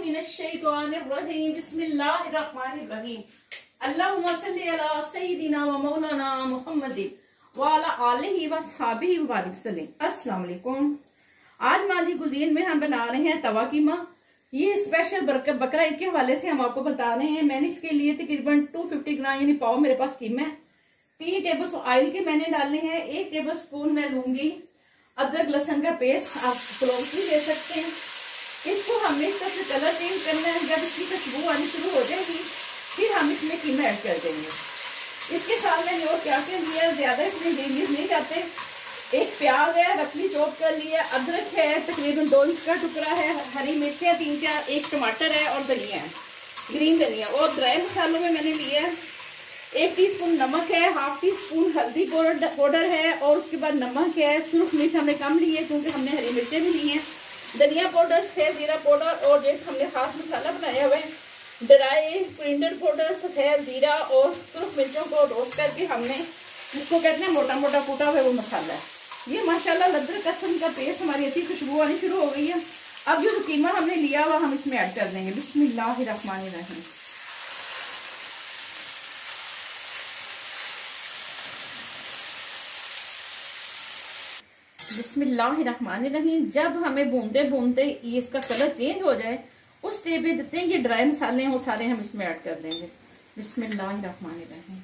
बिस्मिल्लाहिर्रहमानिर्रहीम बिस्मिल्लाहिर्रहमानिर्रहीम अल्लाहुम्मा सल्ली अला सय्यिदिना व मौलाना मुहम्मदिन व अला आलिहि व अस्हाबिहि व बारिक वसल्लम। अस्सलाम वालेकुम। आज मादी कुजीन में हम बना रहे हैं तवा कीमा। ये स्पेशल बकरा ईद के हवाले से हम आपको बता रहे हैं। मैंने इसके लिए तकरीबन 250 ग्राम यानी पाव मेरे पास कीमा है। 3 टेबल स्पून ऑयल के मैंने डालने हैं। 1 टेबल स्पून मैं लूंगी अदरक लहसुन का पेस्ट, आप क्लोव्स भी ले सकते हैं। इसको हमने इसका कलर चेंज करना है। जब इसकी खुशबू आनी शुरू हो जाएगी फिर हम इसमें कीमा ऐड कर देंगे। इसके साथ मैंने और क्या क्या लिया, ज्यादा इसमें इंग्रेडिएंट्स नहीं जाते। एक प्याज है रफली चॉप कर लिया, अदरक है तकरीबन 2 इंच का टुकड़ा है, हरी मिर्चियाँ 3-4, 1 टमाटर है और धनिया है, ग्रीन धनिया। और ड्राई मसालों में मैंने लिया है 1 टीस्पून नमक है, 1/2 टीस्पून हल्दी पाउडर है और उसके बाद नमक है। सुर्ख मिर्च हमने कम ली है क्योंकि हमने हरी मिर्चें भी ली हैं। धनिया पाउडर है, जीरा पाउडर और एक हमने खास मसाला बनाया हुआ है, ड्राई कोरिएंडर पाउडर, सफेद जीरा और सुर्ख मिर्चों को रोस्ट करके हमने इसको कहते हैं मोटा मोटा कूटा हुआ वो मसाला है। ये माशाल्लाह अदरक लहसुन का पेस्ट हमारी अच्छी खुशबू आनी शुरू हो गई है। अब जो कीमा हमने लिया हुआ हम इसमें ऐड कर देंगे। बिस्मिल्लाहिर्रहमानिर्रहीम। बिस्मिल्लाहिर्रहमानिर्रहीम। जब हमें भूनते भूनते ये इसका कलर चेंज हो जाए उस स्टेज पे जितने ये ड्राई मसाले हैं वो सारे हम इसमें ऐड कर देंगे। बिस्मिल्लाहिर्रहमानिर्रहीम।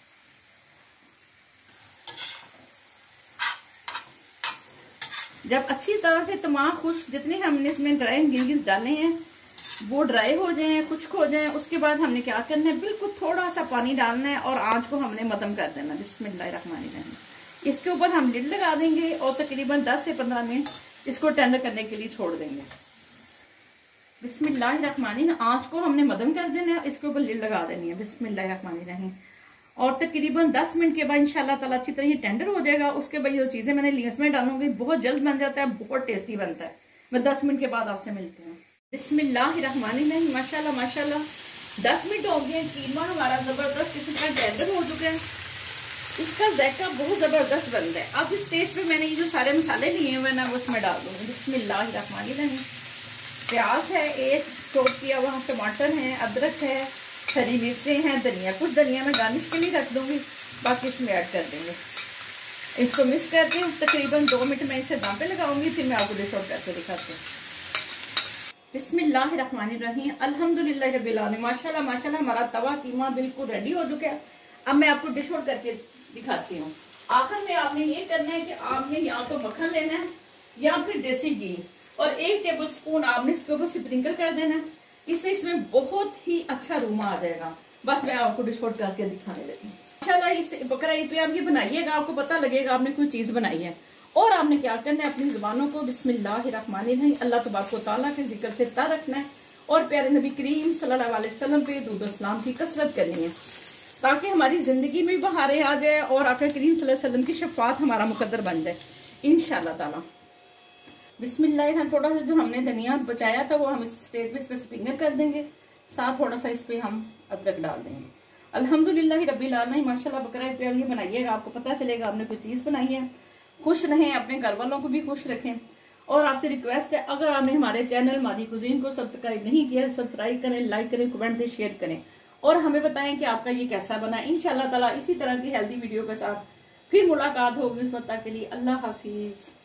जब अच्छी तरह से तमाम खुश जितने हमने इसमें ड्राई इंग्रेडिएंट्स डाले हैं वो ड्राई हो जाए, खुश्क हो जाए, उसके बाद हमने क्या करना है, बिल्कुल थोड़ा सा पानी डालना है और आंच को हमने मध्यम कर देना। बिस्मिल्लाहिर्रहमानिर्रहीम। इसके ऊपर हम लिड लगा देंगे और तकरीबन 10 से 15 मिनट इसको टेंडर करने के लिए छोड़ देंगे। बिस्मिल्लाहिर्रहमानिर्रहीम। आंच को हमने मध्यम कर देना है, इसके ऊपर लिड लगा देनी है। बिस्मिल्लाहिर्रहमानिर्रहीम। और तकरीबन 10 मिनट के बाद इंशाल्लाह ताला अच्छी तरह ये टेंडर हो जाएगा। उसके बाद जो चीजें मैंने ली इसमें डालूंगी, बहुत जल्द बन जाता है, बहुत टेस्टी बनता है। मैं 10 मिनट के बाद आपसे मिलती हूँ। बिस्मिल्लाहिर्रहमानिर्रहीम। माशाल्लाह माशाल्लाह 10 मिनट हो गए, कीमा हमारा जबरदस्त किस्म का टेंडर हो चुका है। इसका जायका बहुत जबरदस्त बनता है। अब इस स्टेज पे मैंने ये जो सारे मसाले लिए हुए ना वो उसमें डाल दूंगी। बिस्मिल्लाहिर्रहमानिर्रहीम। प्याज है, 1 चॉप किया हुआ टमाटर है, अदरक है, हरी मिर्चें हैं, धनिया, कुछ धनिया मैं गार्निश के लिए रख दूंगी, बाकी इसमें ऐड कर देंगे। इसको मिक्स करके तकरीबन 2 मिनट में इसे दाम पे लगाऊंगी, फिर मैं आपको डिश आउट करके दिखाती हूँ। बिस्मिल्लाहिर्रहमानिर्रहीम। अल्हम्दुलिल्लाह रब्बिल आलमीन। माशाल्लाह माशाल्लाह हमारा तवा कीमा बिल्कुल रेडी हो चुका है। अब मैं आपको डिश आउट करके दिखाती हूँ। आखिर में आपने ये करना है कि आपने या तो मक्खन लेना है या फिर देसी घी और 1 टेबल स्पून आपने इसके ऊपर स्प्रिंकल कर देना है। इससे इसमें बहुत ही अच्छा रूमा आ जाएगा। बस मैं आपको डिश आउट करके दिखाने लगी। इंशाल्लाह इस बकरा ईद पे आप ये बनाइएगा, आपको पता लगेगा आपने कोई चीज बनाई है। और आपने क्या करना है, अपनी जुबानों को बिस्मिल्लाहिर्रहमानिर्रहीम अल्लाह तबारक व तआला के जिक्र से तर रखना है और प्यारे नबी करीम सल्लल्लाहु अलैहि वसल्लम पे दुरूद व सलाम की कसरत करनी है ताकि हमारी जिंदगी में बहारें आ जाए और आका करीम सल्लल्लाहु अलैहि वसल्लम की शफाअत हमारा मुकद्दर बन जाए इंशाल्लाह ताला। बिस्मिल्लाह। थोड़ा सा जो हमने धनिया बचाया था वो हम इस स्टेज पे इस पे स्प्रिंकल कर देंगे, साथ थोड़ा सा इस पे हम अदरक डाल देंगे। अल्हम्दुलिल्लाह रब्बिल आलमीन। माशाल्लाह बकरा ईद पे ये बनाइएगा, आपको पता चलेगा आपने कोई चीज बनाई है। खुश रहें, अपने घर वालों को भी खुश रखें। और आपसे रिक्वेस्ट है, अगर आपने हमारे चैनल मादी कुजीन को सब्सक्राइब नहीं किया, सब्सक्राइब करें, लाइक करें, कमेंट दें, शेयर करें और हमें बताएं कि आपका ये कैसा बना। इंशाल्लाह ताला इसी तरह की हेल्दी वीडियो के साथ फिर मुलाकात होगी। उस वक्त तक के लिए अल्लाह हाफिज।